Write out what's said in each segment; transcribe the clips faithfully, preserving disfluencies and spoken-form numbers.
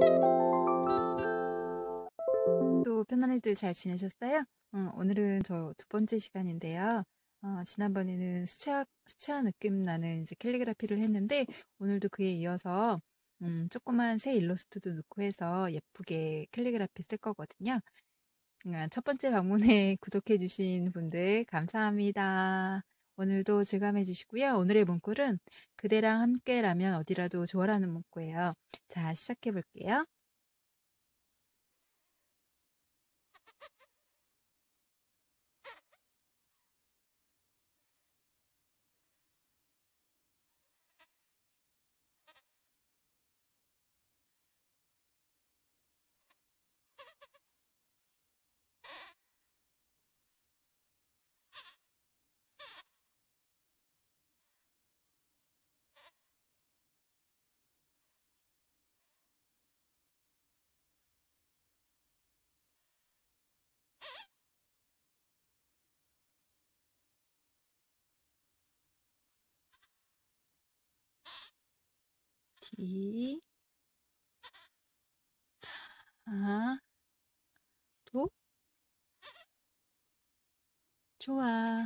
또 편안히들 잘 지내셨어요? 어, 오늘은 저 두 번째 시간인데요. 어, 지난번에는 수채화, 수채화 느낌 나는 이제 캘리그라피를 했는데, 오늘도 그에 이어서, 음, 조그만 새 일러스트도 넣고 해서 예쁘게 캘리그라피 쓸 거거든요. 음, 첫 번째 방문에 구독해주신 분들 감사합니다. 오늘도 즐감해 주시고요. 오늘의 문구는 그대랑 함께라면 어디라도 좋아라는 문구예요. 자, 시작해 볼게요. 디, 아, 도, 좋아.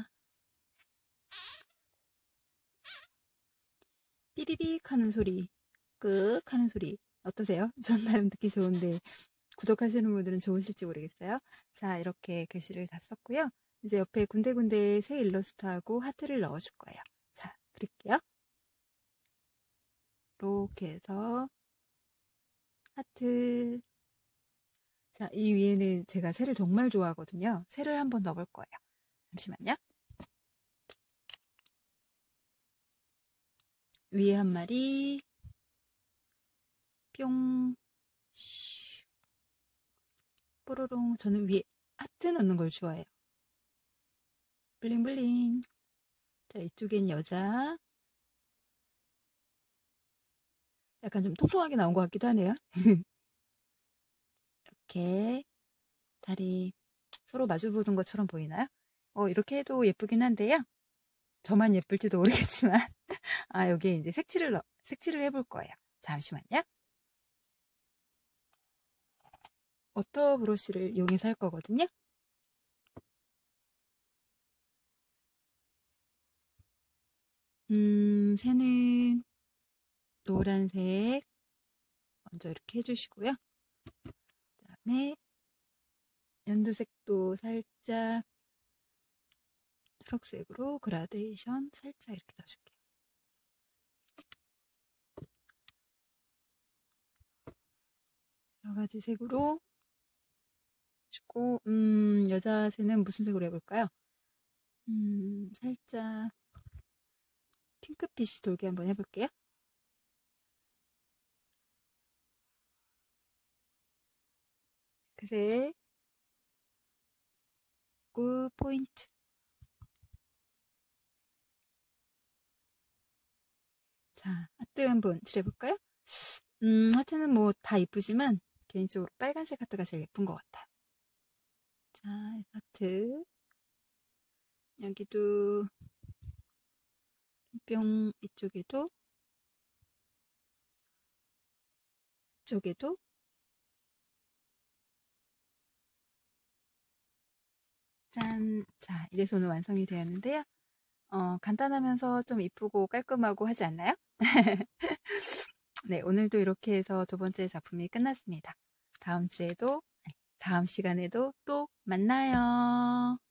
삐비빅 하는 소리, 끄 하는 소리. 어떠세요? 전 나름 듣기 좋은데, 구독하시는 분들은 좋으실지 모르겠어요. 자, 이렇게 글씨를 다 썼고요. 이제 옆에 군데군데 새 일러스트하고 하트를 넣어줄 거예요. 자, 그릴게요. 이렇게 해서 하트. 자, 이 위에는 제가 새를 정말 좋아하거든요. 새를 한번 넣어볼 거예요. 잠시만요. 위에 한 마리, 뿅, 슈, 뽀로롱. 저는 위에 하트 넣는 걸 좋아해요. 블링블링. 자, 이쪽엔 여자. 약간 좀 통통하게 나온 것 같기도 하네요. 이렇게 다리 서로 마주보는 것처럼 보이나요? 어, 이렇게 해도 예쁘긴 한데요. 저만 예쁠지도 모르겠지만. 아, 여기에 이제 색칠을, 넣, 색칠을 해볼 거예요. 잠시만요. 워터 브러쉬를 이용해서 할 거거든요. 음, 새는 노란색 먼저 이렇게 해주시고요. 그 다음에 연두색도 살짝 초록색으로 그라데이션 살짝 이렇게 넣어줄게요. 여러 가지 색으로 주고, 음, 여자 새는 무슨 색으로 해볼까요? 음, 살짝 핑크빛이 돌게 한번 해볼게요. 그색 구 포인트. 자, 하트 한번 칠해볼까요? 음, 하트는 뭐 다 이쁘지만 개인적으로 빨간색 하트가 제일 예쁜 것 같아요. 자, 하트. 여기도 뿅. 이쪽에도 이쪽에도. 짠. 자, 이래서 오늘 완성이 되었는데요. 어, 간단하면서 좀 이쁘고 깔끔하고 하지 않나요? 네, 오늘도 이렇게 해서 두 번째 작품이 끝났습니다. 다음 주에도, 다음 시간에도 또 만나요.